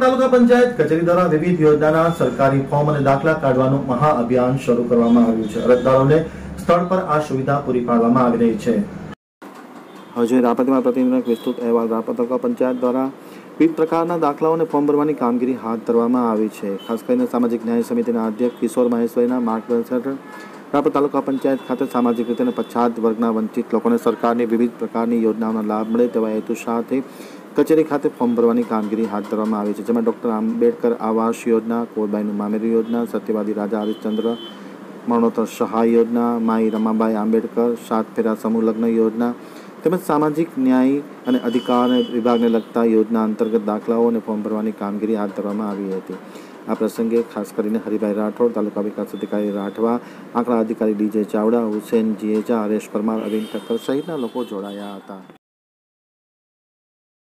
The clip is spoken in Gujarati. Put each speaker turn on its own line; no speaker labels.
तालुका पंचायत कचेरी द्वारा विविध योजनाना सरकारी फॉर्म और दाखला काढવાનું महाअभियान शुरू કરવામાં આવ્યું છે। અરજદારોને સ્થળ પર આ સુવિધા પૂરી પાડવામાં આવી રહી છે। હવે રાપરમાં પ્રતિનિધિનો વિસ્તૃત અહેવાલ। રાપર તાલુકા પંચાયત દ્વારા વિવિધ પ્રકારના દાખલાઓ અને ફોર્મ ભરવાની કામગીરી હાથ ધરવામાં આવી છે। ખાસ કરીને સામાજિક ન્યાય સમિતિના અધ્યક્ષ કિશોર મહેશ્વરીના માર્ગદર્શન રાપર તાલુકા પંચાયત ખાતે સામાજિક રીતે પછાત વર્ગના વંચિત લોકોને સરકારની વિવિધ પ્રકારની યોજનાઓનો લાભ મળે તેવા હેતુ સાથે કચેરી ખાતે ફોર્મ ભરવાની કામગીરી હાથ ધરવામાં આવી છે। જેમાં ડૉક્ટર આંબેડકર આવાસ યોજના, કોરબાઈનું મામેરું યોજના, સત્યવાદી રાજા હરિશ્ચંદ્ર મરણોત્તર સહાય યોજના, માઈ રમાબાઈ આંબેડકર સાત ફેરા સમૂહ લગ્ન યોજના તેમજ સામાજિક ન્યાય અને અધિકાર વિભાગને લગતા યોજના અંતર્ગત દાખલાઓ અને ફોર્મ ભરવાની કામગીરી હાથ ધરવામાં આવી હતી। આ પ્રસંગે ખાસ કરીને હરિભાઈ રાઠોડ, તાલુકા વિકાસ અધિકારી રાઠવા, આંકડા અધિકારી ડીજે ચાવડા, હુસેન જીએજા, હરેશ પરમાર, અરવિંદ ઠક્કર સહિતના લોકો જોડાયા હતા।